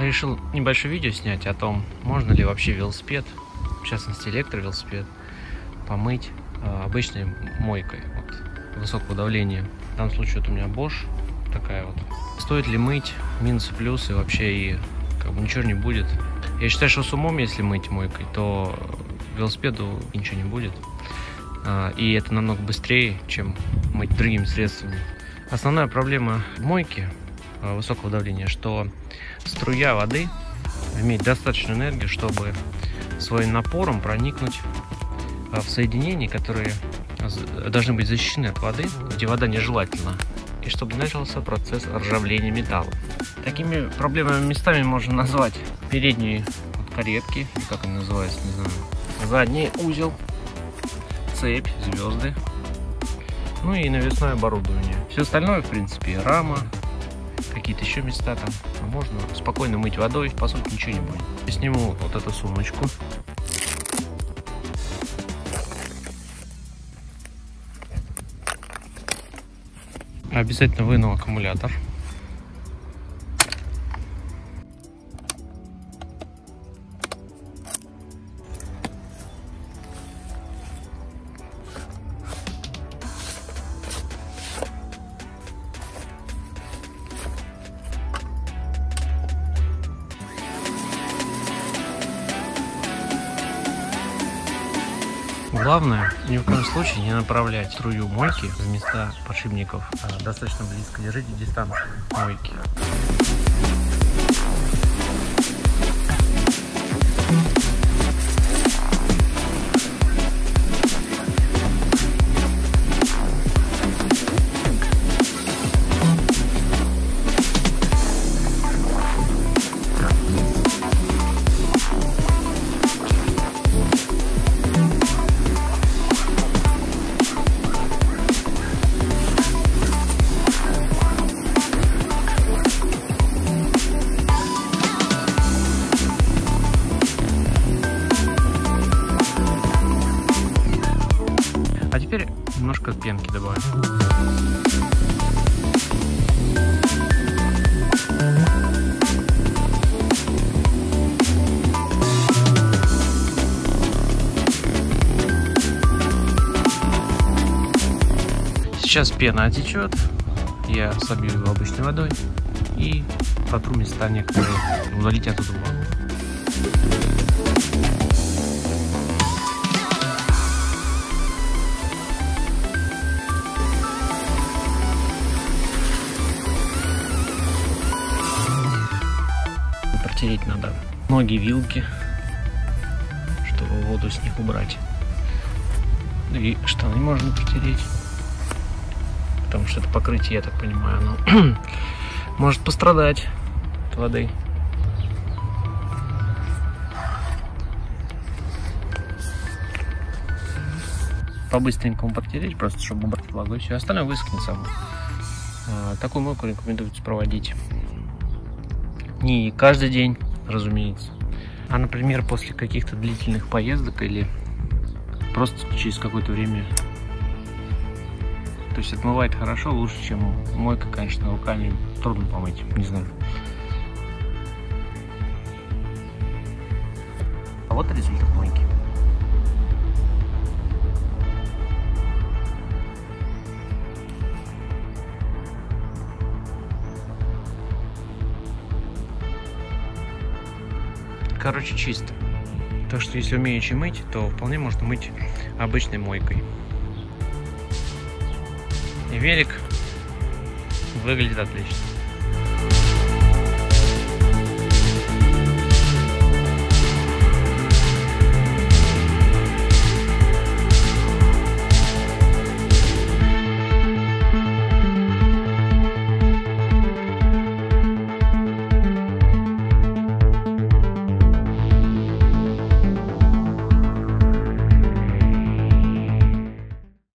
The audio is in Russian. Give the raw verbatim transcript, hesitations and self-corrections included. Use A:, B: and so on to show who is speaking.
A: решил небольшое видео снять о том, можно ли вообще велосипед, в частности электровелосипед, помыть э, обычной мойкой вот, высокого давления. В данном случае вот у меня Bosch такая вот. Стоит ли мыть, минусы, плюсы, вообще и как бы ничего не будет. Я считаю, что с умом, если мыть мойкой, то велосипеду ничего не будет. И это намного быстрее, чем мыть другими средствами. Основная проблема мойки высокого давления, что струя воды имеет достаточную энергию, чтобы своим напором проникнуть в соединения, которые должны быть защищены от воды, где вода нежелательна, и чтобы начался процесс ржавления металла. Такими проблемными местами можно назвать передние вот каретки, как они называются, не знаю, задний узел, цепь, звезды, ну и навесное оборудование. Все остальное, в принципе, рама, какие-то еще места там, можно спокойно мыть водой, по сути ничего не будет. Я сниму вот эту сумочку. Обязательно выну аккумулятор. Главное, ни в коем случае не направлять струю мойки в места подшипников. А достаточно близко. Держите дистанцию мойки. А теперь немножко пенки добавим. Сейчас пена отечет, я собью его обычной водой и протру места некоторые, удалить оттуда воду. Протереть надо ноги, вилки, чтобы воду с них убрать. И штаны можно протереть, потому что это покрытие, я так понимаю, оно может пострадать от воды. По-быстренькому протереть, просто чтобы убрать влагу, и все остальное высохнет само. Такую мойку рекомендуется проводить не каждый день, разумеется, а, например, после каких-то длительных поездок или просто через какое-то время. То есть отмывает хорошо, лучше, чем мойка, конечно, руками трудно помыть, не знаю. А вот результат мойки. Короче, чисто. Так что, если умеете мыть, то вполне можно мыть обычной мойкой. И велик выглядит отлично.